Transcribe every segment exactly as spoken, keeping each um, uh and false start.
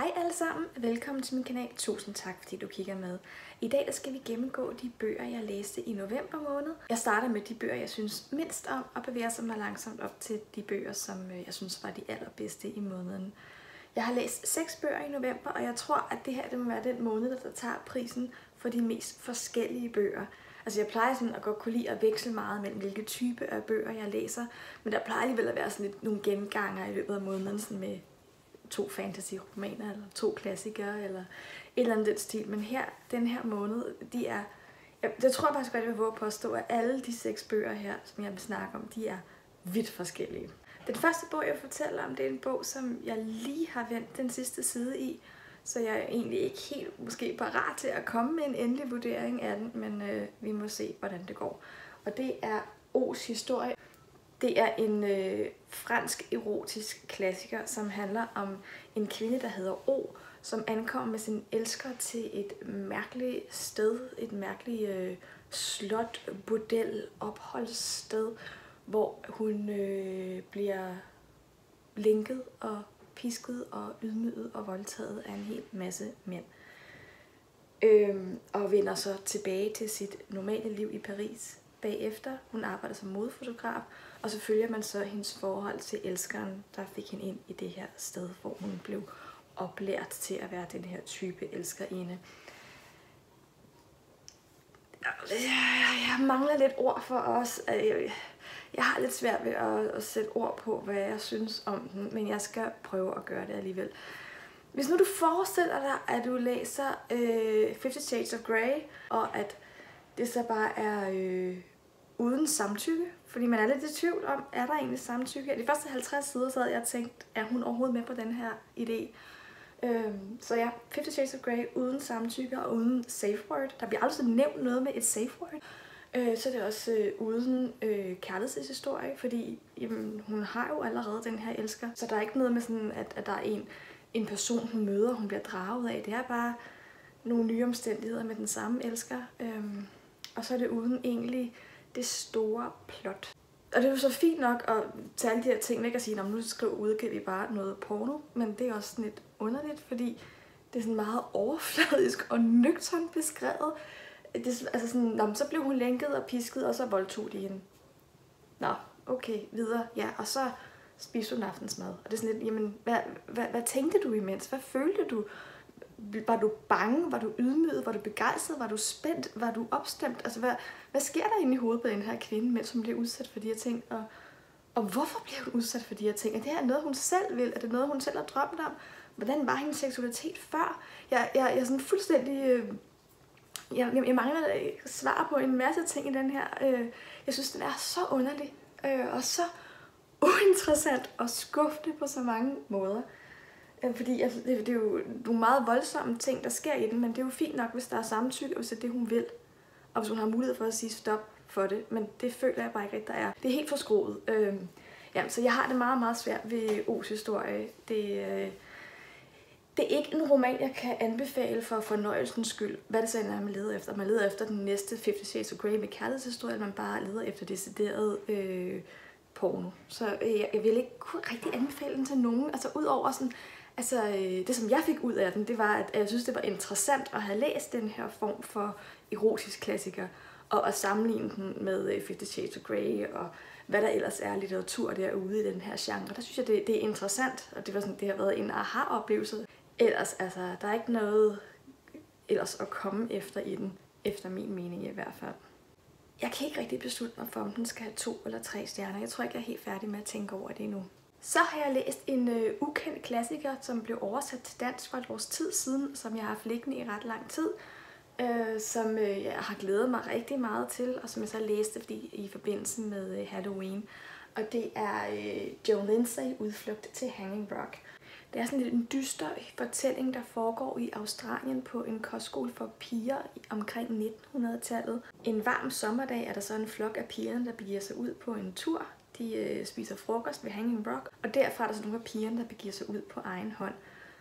Hej alle sammen, velkommen til min kanal. Tusind tak fordi du kigger med. I dag der skal vi gennemgå de bøger jeg læste i november måned. Jeg starter med de bøger jeg synes mindst om og bevæger sig mig langsomt op til de bøger som jeg synes var de allerbedste i måneden. Jeg har læst seks bøger i november, og jeg tror at det her det må være den måned der tager prisen for de mest forskellige bøger. Altså jeg plejer sådan at godt kunne lide at veksle meget mellem hvilke type af bøger jeg læser, men der plejer alligevel at være sådan lidt nogle genganger i løbet af måneden sådan med to fantasy-romaner, eller to klassikere, eller et eller andet den stil. Men her, den her måned, de er... Jeg, jeg tror faktisk godt, jeg vil våge påstå, at alle de seks bøger her, som jeg vil snakke om, de er vidt forskellige. Den første bog, jeg fortæller om, det er en bog, som jeg lige har vendt den sidste side i, så jeg er egentlig ikke helt måske parat til at komme med en endelig vurdering af den, men øh, vi må se, hvordan det går. Og det er O's historie. Det er en øh, fransk erotisk klassiker, som handler om en kvinde, der hedder O, som ankommer med sin elsker til et mærkeligt sted, et mærkeligt øh, slot, bordel, opholdssted, hvor hun øh, bliver lænket og pisket og ydmyget og voldtaget af en hel masse mænd. Øhm, og vender så tilbage til sit normale liv i Paris bagefter. Hun arbejder som modefotograf, og så følger man så hendes forhold til elskeren, der fik hende ind i det her sted, hvor hun blev oplært til at være den her type elskerinde. Jeg mangler lidt ord for os. Jeg har lidt svært ved at sætte ord på, hvad jeg synes om den, men jeg skal prøve at gøre det alligevel. Hvis nu du forestiller dig, at du læser øh, Fifty Shades of Grey, og at det så bare er øh, uden samtykke, fordi man er lidt i tvivl om, er der egentlig samtykke? De første halvtreds sider så havde jeg tænkt, er hun overhovedet med på den her idé? Øhm, så ja, Fifty Shades of Grey uden samtykke og uden safe word. Der bliver aldrig nævnt noget med et safe word. Øh, så er det også øh, uden øh, kærlighedshistorie, fordi jamen, hun har jo allerede den her elsker. Så der er ikke noget med sådan, at, at der er en, en person, hun møder, hun bliver draget af. Det er bare nogle nye omstændigheder med den samme elsker. Øhm, og så er det uden egentlig det store plot. Og det er jo så fint nok at tage alle de her ting væk og sige, at nu skriver udgiver vi bare noget porno. Men det er også sådan lidt underligt, fordi det er sådan meget overfladisk og nøgternt beskrevet. Det, altså sådan, nå, så blev hun lænket og pisket, og så voldtog de hende. Nå, okay, videre. Ja, og så spiste hun aftensmad. Og det er sådan lidt, jamen, hvad, hvad, hvad tænkte du imens? Hvad følte du? Var du bange? Var du ydmyget? Var du begejstret? Var du spændt? Var du opstemt? Altså, hvad, hvad sker der inde i hovedet på den her kvinde, mens hun bliver udsat for de her ting? Og, og hvorfor bliver hun udsat for de her ting? Er det her noget, hun selv vil? Er det noget, hun selv har drømt om? Hvordan var hendes seksualitet før? Jeg, jeg, jeg er sådan fuldstændig... Øh, jeg, jeg, jeg mangler svar på en masse ting i den her. Øh, jeg synes, den er så underlig. Øh, og så uinteressant og skuffende på så mange måder. Fordi altså, det, det er jo nogle meget voldsomme ting, der sker i den, men det er jo fint nok, hvis der er samtykke, hvis det er det, hun vil. Og hvis hun har mulighed for at sige stop for det, men det føler jeg bare ikke, at der er. Det er helt forskroet. Øhm, ja, så jeg har det meget, meget svært ved O's historie. Det, øh, det er ikke en roman, jeg kan anbefale for fornøjelsens skyld. Hvad det så er, man leder efter. Man leder efter den næste Fifty Shades of Grey med kærlighedshistorie, eller man bare leder efter decideret øh, porno. Så øh, jeg vil ikke kunne rigtig anbefale den til nogen. Altså udover sådan... Altså, det som jeg fik ud af den, det var, at jeg synes, det var interessant at have læst den her form for erotisk klassiker, og at sammenligne den med Fifty Shades of Grey, og hvad der ellers er litteratur derude i den her genre. Der synes jeg, det, det er interessant, og det, var sådan, det har været en aha-oplevelse. Ellers, altså, der er ikke noget ellers at komme efter i den, efter min mening i hvert fald. Jeg kan ikke rigtig beslutte mig for, om den skal have to eller tre stjerner. Jeg tror ikke, jeg er helt færdig med at tænke over det endnu. Så har jeg læst en øh, ukendt klassiker, som blev oversat til dansk for et års tid siden, som jeg har haft liggende i ret lang tid, øh, som øh, jeg har glædet mig rigtig meget til, og som jeg så læste fordi, i forbindelse med øh, Halloween. Og det er øh, Joan Lindsay, Udflugt til Hanging Rock. Det er sådan lidt en dyster fortælling, der foregår i Australien på en kostskole for piger omkring nitten hundrede-tallet. En varm sommerdag er der så en flok af pigerne, der begiver sig ud på en tur. De øh, spiser frokost ved Hanging Rock, og derfra er der så nogle af pigerne, der begiver sig ud på egen hånd.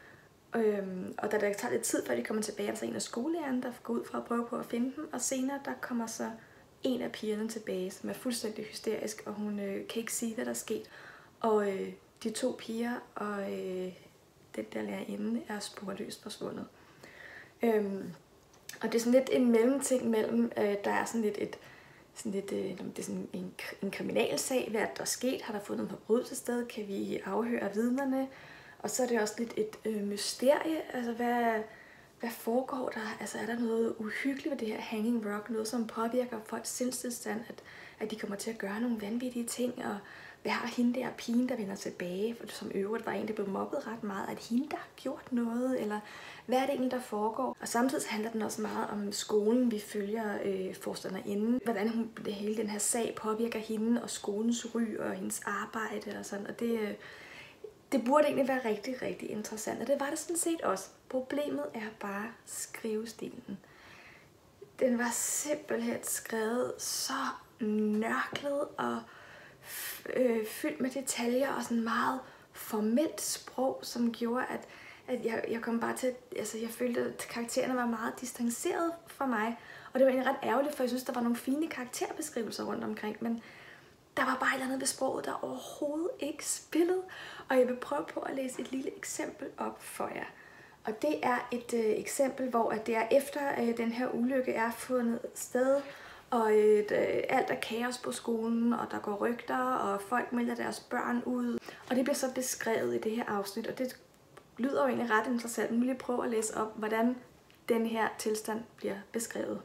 Øhm, og da det tager lidt tid, før de kommer tilbage, er der så en af skolelærerne, der går ud fra at prøve på at finde dem, og senere der kommer så en af pigerne tilbage, som er fuldstændig hysterisk, og hun øh, kan ikke sige, hvad der er sket. Og øh, de to piger og øh, den der lærerinde er sporløst forsvundet. Øhm, og det er sådan lidt en mellemting mellem, øh, der er sådan lidt et, sådan lidt, øh, det er sådan en, en kriminalsag, hvad der er sket, har der fundet en forbrydelse sted, kan vi afhøre vidnerne, og så er det også lidt et øh, mysterie, altså hvad, hvad foregår der, altså er der noget uhyggeligt ved det her Hanging Rock, noget som påvirker folks sindstilstand, at, at de kommer til at gøre nogle vanvittige ting, og hvad har hende der pigen, der vender tilbage, for som øvrigt var en, der blev mobbet ret meget, at hende, der har gjort noget, eller hvad er det egentlig, der foregår? Og samtidig handler den også meget om skolen, vi følger øh, forstanderinde, hvordan hun, det hele den her sag påvirker hende, og skolens ry, og hendes arbejde, og sådan, og det, øh, det burde egentlig være rigtig, rigtig interessant, og det var det sådan set også. Problemet er bare skrivestilen. Den var simpelthen skrevet så nørklet, og øh, fyldt med detaljer og sådan meget formelt sprog, som gjorde, at, at jeg, jeg kom bare til, altså jeg følte, at karaktererne var meget distanceret fra mig, og det var egentlig ret ærgerligt, for jeg synes, der var nogle fine karakterbeskrivelser rundt omkring, men der var bare et eller andet ved sproget, der overhovedet ikke spillede, og jeg vil prøve på at læse et lille eksempel op for jer. Og det er et øh, eksempel, hvor at det er efter øh, den her ulykke er fundet sted, og et, øh, alt er kaos på skolen, og der går rygter, og folk melder deres børn ud. Og det bliver så beskrevet i det her afsnit, og det lyder jo egentlig ret interessant. Nu vil jeg prøve at læse op, hvordan den her tilstand bliver beskrevet.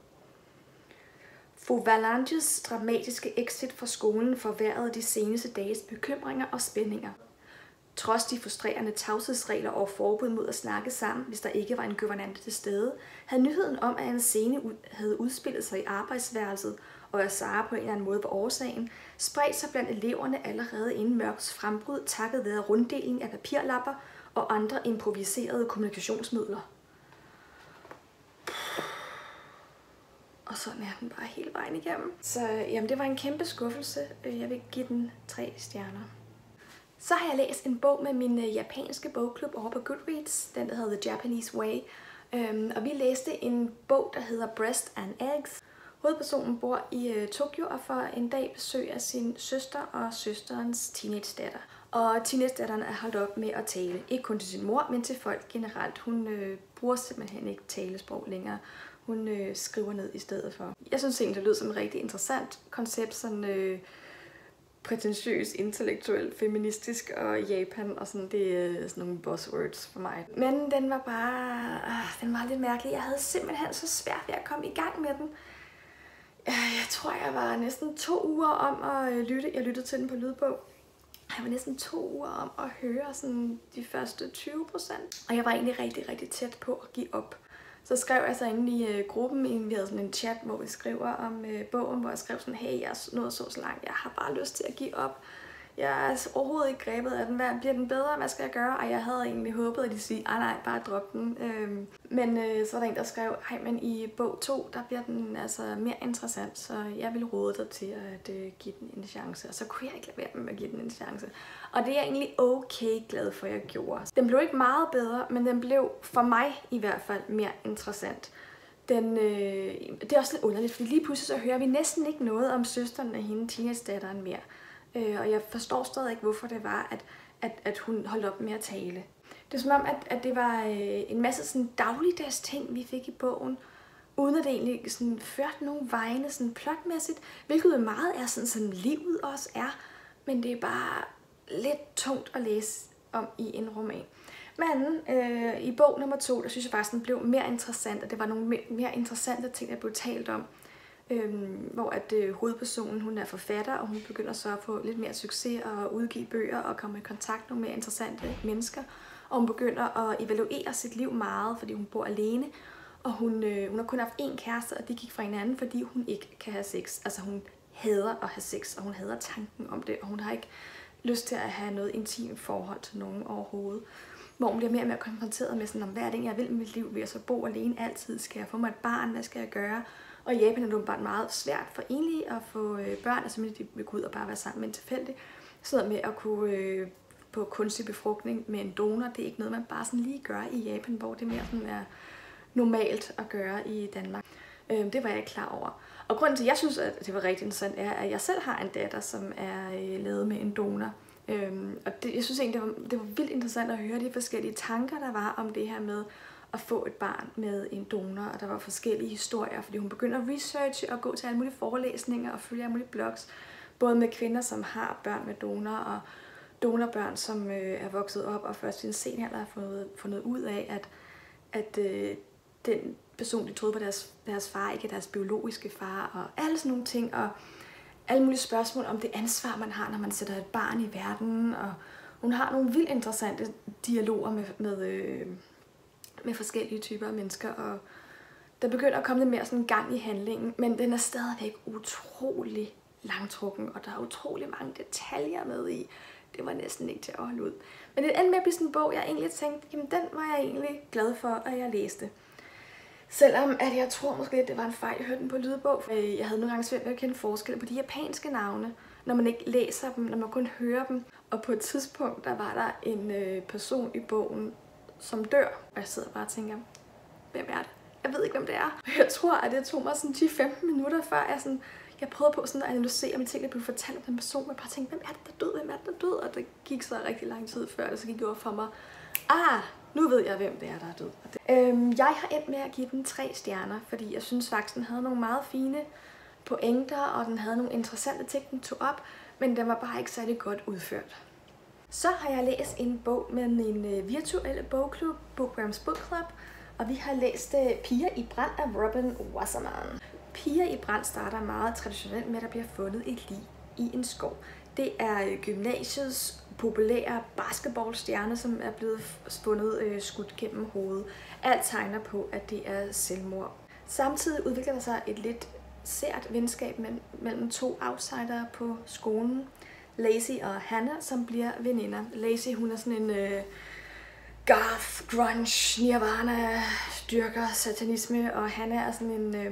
Fru Valanges dramatiske exit fra skolen forværrede de seneste dages bekymringer og spændinger. Trods de frustrerende tavshedsregler og forbud mod at snakke sammen, hvis der ikke var en guvernante til stede, havde nyheden om, at en scene havde udspillet sig i arbejdsværelset, og at Sara på en eller anden måde var årsagen, spredt sig blandt eleverne allerede inden mørkets frembrud, takket være runddeling af papirlapper og andre improviserede kommunikationsmidler. Og sådan er den bare hele vejen igennem. Så jamen, det var en kæmpe skuffelse. Jeg vil give den tre stjerner. Så har jeg læst en bog med min japanske bogklub over på Goodreads, den der hedder The Japanese Way. Øhm, og vi læste en bog, der hedder Breast and Eggs. Hovedpersonen bor i øh, Tokyo og får en dag besøg af sin søster og søsterens teenage-datter. Og teenage-datteren er holdt op med at tale, ikke kun til sin mor, men til folk generelt. Hun øh, bruger simpelthen ikke talesprog længere. Hun øh, skriver ned i stedet for. Jeg synes egentlig, det lyder som et rigtig interessant koncept, sådan øh, prætentiøs, intellektuel, feministisk og Japan, og sådan, det er sådan nogle buzzwords for mig. Men den var bare, øh, den var lidt mærkelig. Jeg havde simpelthen så svært ved at komme i gang med den. Jeg tror, jeg var næsten to uger om at lytte. Jeg lyttede til den på lydbog. Jeg var næsten to uger om at høre sådan de første tyve procent. Og jeg var egentlig rigtig, rigtig tæt på at give op. Så skrev jeg så inde i uh, gruppen, vi havde sådan en chat, hvor vi skriver om uh, bogen, hvor jeg skrev sådan, hey, jeg er nået så så langt, jeg har bare lyst til at give op. Jeg er overhovedet ikke grebet af den. Hvad, bliver den bedre? Hvad skal jeg gøre? Og jeg havde egentlig håbet, at de sige, ah nej, bare drop den. Øhm, men øh, så var der en, der skrev, hej, men i bog to, der bliver den altså mere interessant, så jeg vil råde dig til at øh, give den en chance. Og så kunne jeg ikke lade være med at give den en chance. Og det er jeg egentlig okay glad for, at jeg gjorde. Den blev ikke meget bedre, men den blev for mig i hvert fald mere interessant. Den, øh, det er også lidt underligt, fordi lige pludselig så hører vi næsten ikke noget om søsteren af hende, teenage-datteren mere. Øh, og jeg forstår stadig ikke, hvorfor det var, at, at, at hun holdt op med at tale. Det er som om, at, at det var øh, en masse sådan dagligdags ting, vi fik i bogen, uden at det egentlig sådan førte nogen vegne sådan plotmæssigt, hvilket jo meget er sådan, som livet også er, men det er bare lidt tungt at læse om i en roman. Men øh, i bog nummer to, der synes jeg faktisk, den blev mere interessant, og det var nogle mere interessante ting, der blev talt om. Øhm, hvor at øh, hovedpersonen, hun er forfatter, og hun begynder så at få lidt mere succes og udgive bøger og komme i kontakt med nogle mere interessante mennesker. Og hun begynder at evaluere sit liv meget, fordi hun bor alene. Og hun, øh, hun har kun haft én kæreste, og de gik fra hinanden, fordi hun ikke kan have sex. Altså hun hader at have sex, og hun hader tanken om det, og hun har ikke lyst til at have noget intimt forhold til nogen overhovedet. Hvor hun bliver mere og mere konfronteret med sådan, om hvad er det, jeg vil med mit liv? Vil jeg så bo alene altid? Skal jeg få mig et barn? Hvad skal jeg gøre? Og i Japan er det bare meget svært for enlige at få øh, børn, altså de vil gå ud og bare være sammen med en tilfældig. Sådan noget med at kunne øh, på kunstig befrugtning med en donor, det er ikke noget, man bare sådan lige gør i Japan, hvor det mere sådan er normalt at gøre i Danmark. Øh, det var jeg ikke klar over. Og grunden til, at jeg synes, at det var rigtig interessant, er, at jeg selv har en datter, som er øh, lavet med en donor. Øhm, og det, jeg synes egentlig, det var, det var vildt interessant at høre de forskellige tanker, der var om det her med at få et barn med en donor, og der var forskellige historier, fordi hun begyndte at researche og gå til alle mulige forelæsninger og følge alle mulige blogs, både med kvinder, som har børn med donor, og donorbørn, som øh, er vokset op og først i en sen alder har fundet, fundet ud af, at, at øh, den person, de troede på deres, deres far, ikke er deres biologiske far, og alle sådan nogle ting, og alle mulige spørgsmål om det ansvar, man har, når man sætter et barn i verden, og hun har nogle vildt interessante dialoger med, med, øh, med forskellige typer af mennesker, og der begynder at komme lidt mere sådan gang i handlingen, men den er stadigvæk utrolig langtrukken, og der er utrolig mange detaljer med i. Det var næsten ikke til at holde ud. Men det endte med at blive sådan en bog, jeg egentlig tænkte, jamen den var jeg egentlig glad for, at jeg læste. Selvom at jeg tror måske, at det var en fejl, jeg hørte den på lydbog. Jeg havde nogle gange svært ved at kende forskel på de japanske navne, når man ikke læser dem, når man kun hører dem. Og på et tidspunkt, der var der en øh, person i bogen, som dør. Og jeg sidder bare og tænker, hvem er det? Jeg ved ikke, hvem det er. Jeg tror, at det tog mig sådan ti til femten minutter, før jeg sådan... Jeg prøvede på sådan at analysere, om jeg tænkte, at jeg blev fortalt om den person, men bare tænkte, hvem er det, der død, hvem er det, der død? Og det gik så rigtig lang tid før, det så gik over for mig, ah, nu ved jeg, hvem det er, der er død. Øhm, jeg har endt med at give den tre stjerner, fordi jeg synes faktisk, den havde nogle meget fine pointer, og den havde nogle interessante ting, den tog op, men den var bare ikke særlig godt udført. Så har jeg læst en bog med min virtuelle bogklub, Bookworms Book Club, og vi har læst Piger i brand af Robin Wasserman. Piger i brand starter meget traditionelt med, at der bliver fundet et lig i en skov. Det er gymnasiets populære basketballstjerne, som er blevet fundet øh, skudt gennem hovedet. Alt tegner på, at det er selvmord. Samtidig udvikler der sig et lidt sært venskab mellem, mellem to outsidere på skolen. Lacey og Hannah, som bliver veninder. Lacey, hun er sådan en øh, goth, grunge, nirvana, dyrker satanisme, og Hannah er sådan en... Øh,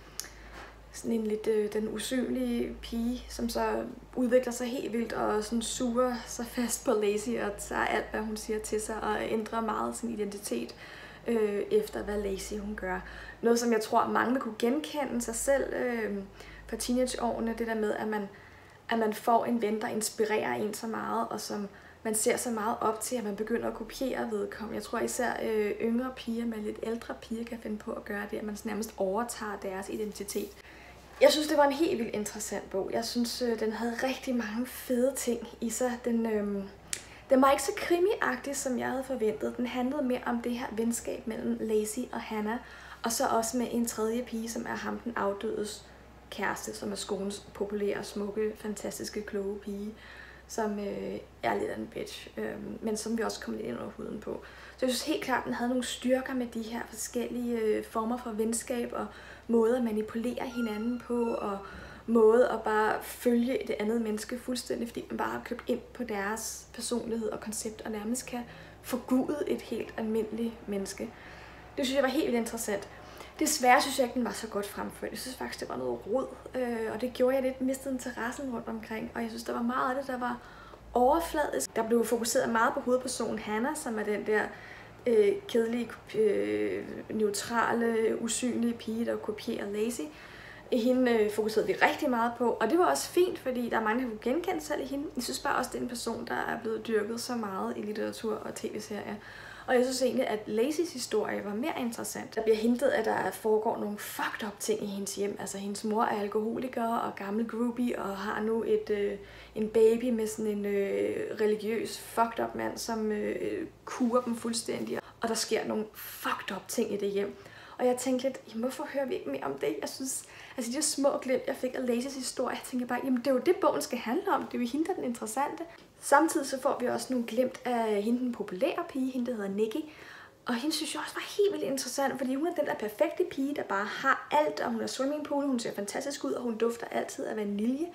sådan en lidt øh, den usynlige pige, som så udvikler sig helt vildt og sådan suger sig fast på Lacey og tager alt, hvad hun siger til sig og ændrer meget sin identitet øh, efter, hvad Lacey hun gør. Noget, som jeg tror, mange vil kunne genkende sig selv øh, på teenageårene, det der med, at man, at man får en ven, der inspirerer en så meget, og som man ser så meget op til, at man begynder at kopiere vedkommende. Jeg tror især øh, yngre piger med lidt ældre piger kan finde på at gøre det, at man nærmest overtager deres identitet. Jeg synes, det var en helt vildt interessant bog. Jeg synes, den havde rigtig mange fede ting i sig. Den, øhm, den var ikke så krimiagtig, som jeg havde forventet. Den handlede mere om det her venskab mellem Lacey og Hannah, og så også med en tredje pige, som er ham, den afdødes kæreste, som er skolens populære, smukke, fantastiske, kloge pige, som øh, er lidt af en bitch, øh, men som vi også kom lidt ind under huden på. Så jeg synes helt klart, den havde nogle styrker med de her forskellige øh, former for venskab og måde at manipulere hinanden på, og måde at bare følge det andet menneske fuldstændig, fordi man bare har købt ind på deres personlighed og koncept, og nærmest kan forgude et helt almindeligt menneske. Det synes jeg var helt vildt interessant. Desværre synes jeg ikke, den var så godt fremført. Jeg synes faktisk, det var noget rod, øh, og det gjorde jeg lidt, mistede interessen rundt omkring, og jeg synes, der var meget af det, der var overfladisk. Der blev fokuseret meget på hovedpersonen Hannah, som er den der øh, kedelige, øh, neutrale, usynlige pige, der kopierer Lacey. Hende øh, fokuserede vi rigtig meget på, og det var også fint, fordi der er mange, der kunne genkende sig i hende. Jeg synes bare også, det er en person, der er blevet dyrket så meget i litteratur og tv-serier. Og jeg synes egentlig, at Lacey's historie var mere interessant. Der bliver hintet, at der foregår nogle fucked up ting i hendes hjem. Altså hendes mor er alkoholiker og gammel groupie og har nu et, øh, en baby med sådan en øh, religiøs fucked up mand, som øh, kurer dem fuldstændig. Og der sker nogle fucked up ting i det hjem. Og jeg tænkte lidt, jamen, hvorfor hører vi ikke mere om det? Jeg synes, altså de små glimt, jeg fik af Lacey's historie, jeg tænker bare, jamen det er jo det, bogen skal handle om. Det er jo hende, der er den interessante. Samtidig så får vi også nogle glimt af hende, den populære pige, hende der hedder Nikki. Og hende synes jeg også var helt vildt interessant, fordi hun er den der perfekte pige, der bare har alt, og hun er swimmingpool, hun ser fantastisk ud, og hun dufter altid af vanilje.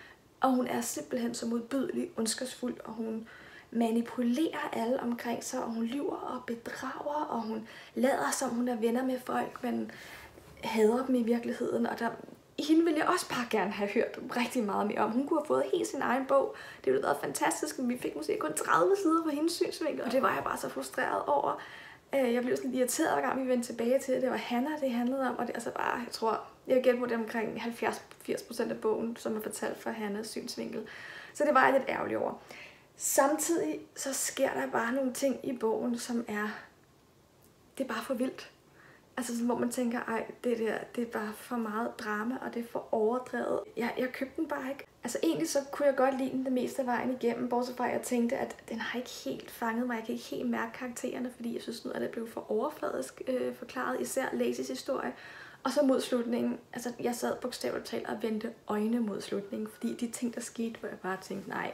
Og hun er simpelthen så modbydelig, ondskabsfuld, og hun manipulerer alle omkring sig, og hun lyver og bedrager, og hun lader som hun er venner med folk, men hader dem i virkeligheden. Og der, hende ville jeg også bare gerne have hørt rigtig meget mere om. Hun kunne have fået helt sin egen bog. Det ville have været fantastisk, men vi fik måske kun tredive sider på hendes synsvinkel, og det var jeg bare så frustreret over. Jeg blev sådan irriteret, hver gang vi vendte tilbage til det. Det var Hannah, det handlede om, og det er altså bare, jeg tror, jeg vil gætte på det omkring halvfjerds til firs procent af bogen, som er fortalt fra Hannahs synsvinkel. Så det var jeg lidt ærgerlig over. Samtidig så sker der bare nogle ting i bogen, som er, det er bare for vildt. Altså hvor man tænker, ej, det der, det er bare for meget drama, og det er for overdrevet. Jeg, jeg købte den bare ikke. Altså egentlig så kunne jeg godt lide den det meste af vejen igennem, bortset fra at jeg tænkte, at den har ikke helt fanget mig. Jeg kan ikke helt mærke karaktererne, fordi jeg synes nu, at det blev for overfladisk øh, forklaret, især Lacys historie. Og så mod slutningen, altså jeg sad bogstaveligt talt og vendte øjne mod slutningen, fordi de ting, der skete, hvor jeg bare tænkte, nej,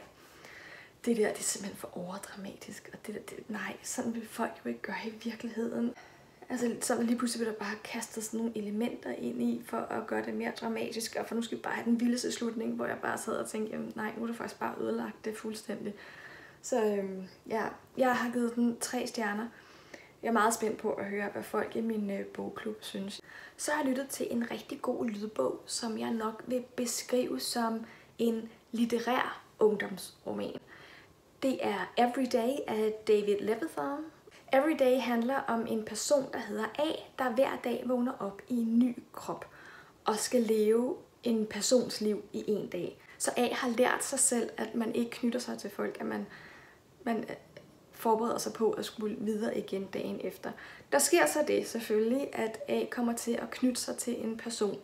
det der, det er simpelthen for overdramatisk, og det der, det, nej, sådan vil folk jo ikke gøre i virkeligheden. Altså så lige pludselig bliver der bare kastet sådan nogle elementer ind i, for at gøre det mere dramatisk, og for nu skal vi bare have den vildeste slutning, hvor jeg bare sad og tænkte, jamen nej, nu er det faktisk bare ødelagt det fuldstændig. Så øhm, ja, jeg har givet den tre stjerner. Jeg er meget spændt på at høre, hvad folk i min øh, bogklub synes. Så har jeg lyttet til en rigtig god lydbog, som jeg nok vil beskrive som en litterær ungdomsroman. Det er Everyday af David Levithan. Everyday handler om en person, der hedder A, der hver dag vågner op i en ny krop og skal leve en persons liv i en dag. Så A har lært sig selv, at man ikke knytter sig til folk, at man, man forbereder sig på at skulle videre igen dagen efter. Der sker så det selvfølgelig, at A kommer til at knytte sig til en person,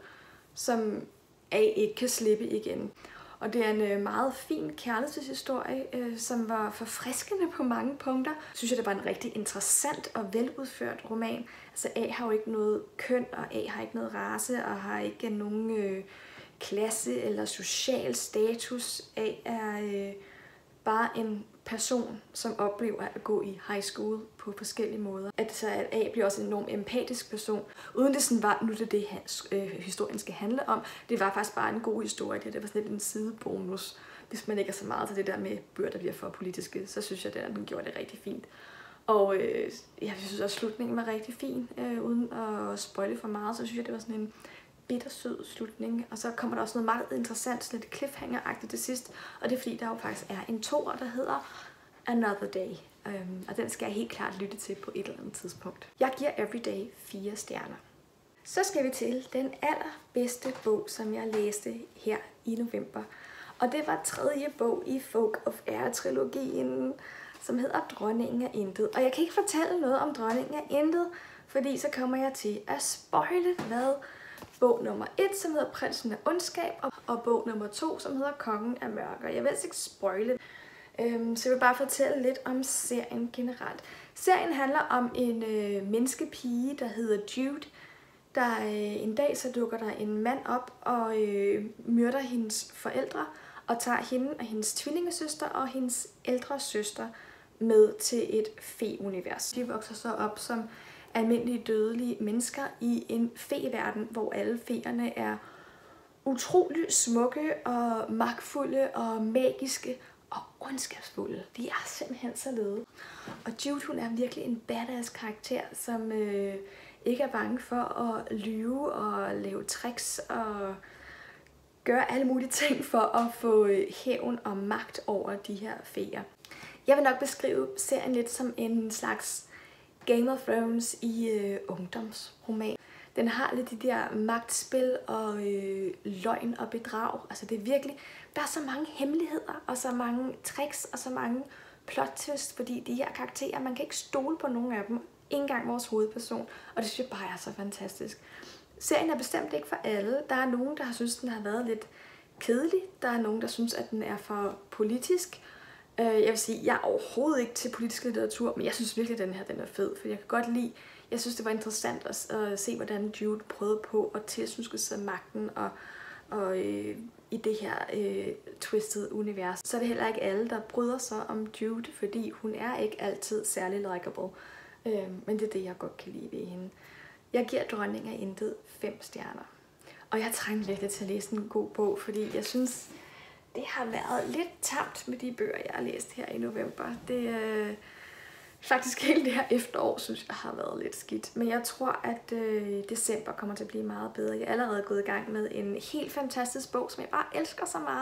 som A ikke kan slippe igen. Og det er en meget fin kærlighedshistorie, øh, som var forfriskende på mange punkter. Jeg synes, jeg, det var en rigtig interessant og veludført roman. Altså A har jo ikke noget køn, og A har ikke noget race, og har ikke nogen øh, klasse eller social status. A er øh, bare en person, som oplever at gå i high school på forskellige måder. At, så at A bliver også en enormt empatisk person. Uden det sådan var, nu det det, øh, historien skal handle om. Det var faktisk bare en god historie. Det, det var sådan lidt en sidebonus. Hvis man ikke er så meget til det der med bøger, der bliver for politiske, så synes jeg, at den gjorde det rigtig fint. Og øh, jeg synes også, at slutningen var rigtig fin. Øh, uden at spoile for meget, så synes jeg, det var sådan en bittersød slutning. Og så kommer der også noget meget interessant, sådan lidt cliffhanger-agtigt til sidst. Og det er fordi, der jo faktisk er en toer, der hedder Another Day. Um, og den skal jeg helt klart lytte til på et eller andet tidspunkt. Jeg giver Everyday fire stjerner. Så skal vi til den allerbedste bog, som jeg læste her i november. Og det var tredje bog i Folk of Air-trilogien, som hedder Dronningen af Intet. Og jeg kan ikke fortælle noget om Dronningen af Intet, fordi så kommer jeg til at spoile, hvad bog nummer et, som hedder Prinsen af Ondskab, og bog nummer to, som hedder Kongen af Mørker. Jeg vil altså ikke spoile, øhm, så jeg vil bare fortælle lidt om serien generelt. Serien handler om en øh, menneskepige, der hedder Jude. Der øh, en dag så dukker der en mand op og øh, myrder hendes forældre, og tager hende og hendes tvillingesøster og hendes ældre søster med til et fe-univers. De vokser så op som almindelige dødelige mennesker i en fe-verden, hvor alle feerne er utrolig smukke og magtfulde og magiske og ondskabsfulde. De er simpelthen så lede. Og Jude, hun er virkelig en badass karakter, som øh, ikke er bange for at lyve og lave tricks og gøre alle mulige ting for at få hævn og magt over de her feer. Jeg vil nok beskrive serien lidt som en slags Game of Thrones i øh, ungdomsroman. Den har lidt de der magtspil og øh, løgn og bedrag. Altså det er virkelig, der er så mange hemmeligheder og så mange tricks og så mange plot twists, fordi de her karakterer, man kan ikke stole på nogen af dem. Ikke engang vores hovedperson, og det synes jeg bare er så fantastisk. Serien er bestemt ikke for alle. Der er nogen, der har synes, den har været lidt kedelig. Der er nogen, der synes, at den er for politisk. Jeg vil sige, jeg er overhovedet ikke til politisk litteratur, men jeg synes virkelig, at den her den er fed, for jeg kan godt lide, jeg synes, det var interessant at, at se, hvordan Jude prøvede på at tilsnuske sig magten og, og øh, i det her øh, twisted univers. Så er det heller ikke alle, der bryder sig om Jude, fordi hun er ikke altid særlig likable, øh, men det er det, jeg godt kan lide ved hende. Jeg giver Dronningen af Intet fem stjerner, og jeg trænger virkelig til at læse en god bog, fordi jeg synes, det har været lidt tamt med de bøger, jeg har læst her i november. Det øh, faktisk hele det her efterår, synes jeg, har været lidt skidt. Men jeg tror, at øh, december kommer til at blive meget bedre. Jeg er allerede gået i gang med en helt fantastisk bog, som jeg bare elsker så meget.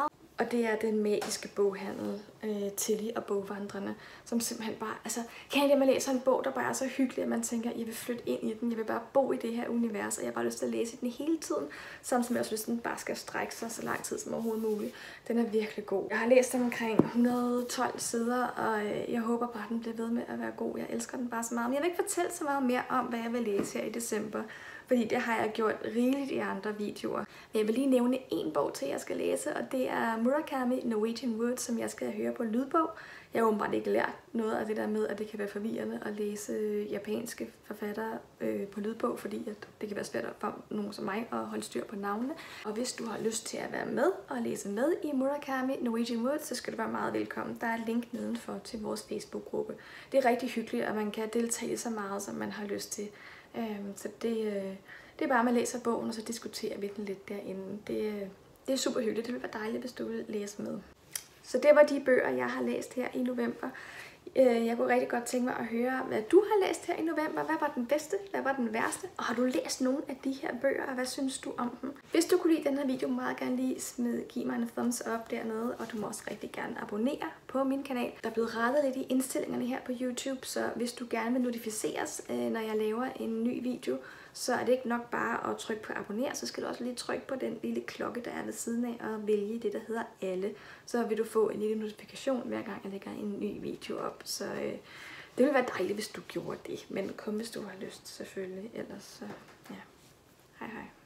Og det er den magiske boghandel, øh, Tilly og bogvandrene, som simpelthen bare, altså, kan jeg man læser en bog, der bare er så hyggelig, at man tænker, jeg vil flytte ind i den, jeg vil bare bo i det her univers, og jeg har bare lyst til at læse den hele tiden, samtidig med, at jeg også den bare skal strække sig så lang tid som overhovedet muligt. Den er virkelig god. Jeg har læst den omkring et hundrede og tolv sider, og øh, jeg håber bare, at den bliver ved med at være god. Jeg elsker den bare så meget, men jeg vil ikke fortælle så meget mere om, hvad jeg vil læse her i december, fordi det har jeg gjort rigeligt i andre videoer. Men jeg vil lige nævne en bog til, jeg skal læse, og det er Murakami Norwegian Wood, som jeg skal høre på lydbog. Jeg har åbenbart ikke lært noget af det der med, at det kan være forvirrende at læse japanske forfattere øh, på lydbog, fordi at det kan være svært for nogen som mig at holde styr på navnene. Og hvis du har lyst til at være med og læse med i Murakami Norwegian Wood, så skal du være meget velkommen. Der er et link nedenfor til vores Facebook-gruppe. Det er rigtig hyggeligt, at man kan deltage så meget, som man har lyst til. Øhm, så det, øh, det er bare, at man læser bogen, og så diskuterer vi den lidt derinde. Det, øh, det er super hyggeligt. Det vil være dejligt, hvis du vil læse med. Så det var de bøger, jeg har læst her i november. Øh, jeg kunne rigtig godt tænke mig at høre, hvad du har læst her i november. Hvad var den bedste? Hvad var den værste? Og har du læst nogle af de her bøger, og hvad synes du om dem? Hvis du kunne lide den her video, må meget gerne lige smid, give mig en thumbs up dernede, og du må også rigtig gerne abonnere på min kanal. Der er blevet rettet lidt i indstillingerne her på YouTube, så hvis du gerne vil notificeres, når jeg laver en ny video, så er det ikke nok bare at trykke på abonner, så skal du også lige trykke på den lille klokke, der er ved siden af, og vælge det, der hedder alle. Så vil du få en lille notifikation, hver gang jeg lægger en ny video op. Så øh, det ville være dejligt, hvis du gjorde det. Men kom, hvis du har lyst, selvfølgelig. Ellers så, ja. Hej hej.